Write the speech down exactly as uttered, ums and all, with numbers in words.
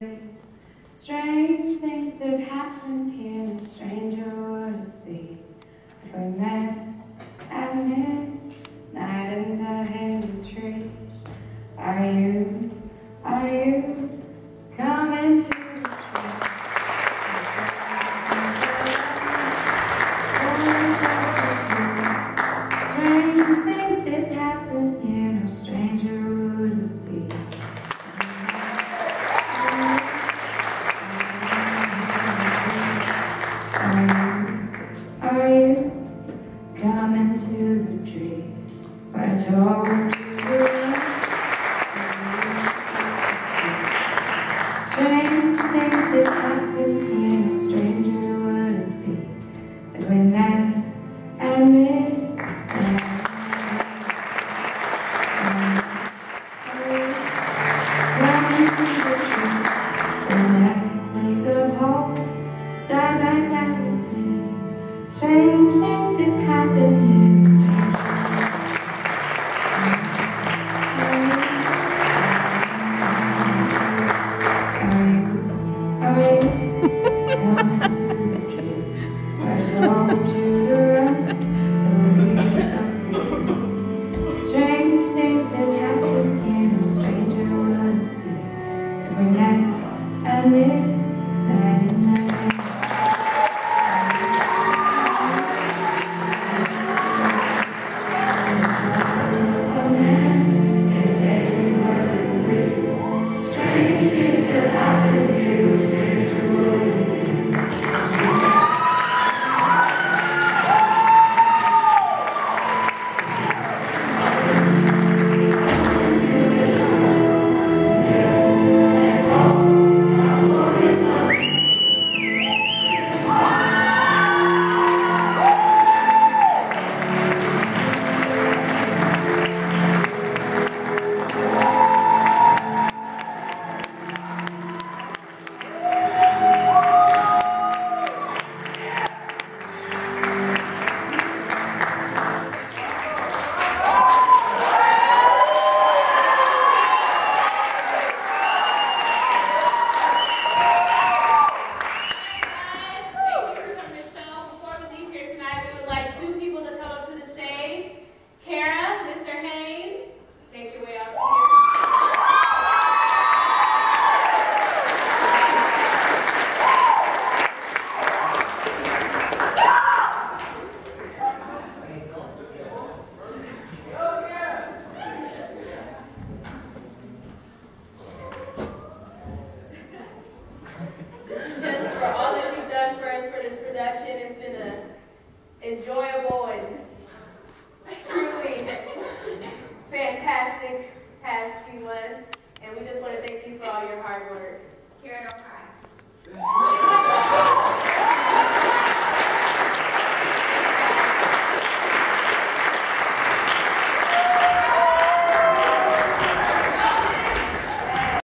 Strange things have happened here, and stranger would it be if we met at midnight in the hidden tree. Are you, are you coming to the tree? Strange things have happened here, no stranger would it be. Are you coming to the tree where I told you to run? Strange things that happen here, no stranger would it be if we met at midnight. Coming to the tree, the necklace of hope, side by side with me. Strange things that happen here. Are you, are you coming to the tree where I told you to run? So leave nothing. Strange things that happen here, no stranger would it be if we met at midnight in the night. It's been an enjoyable and truly fantastic past few months, and we just want to thank